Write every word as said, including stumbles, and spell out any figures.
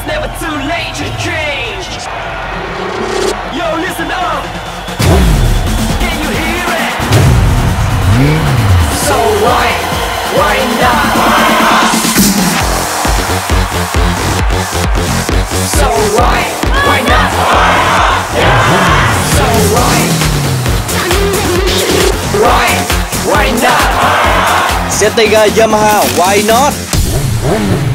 never too late to change. Yo, listen up. Can you hear it? So why, why not? So why, why not? So why, why, why not? Settiga Yamaha, why not?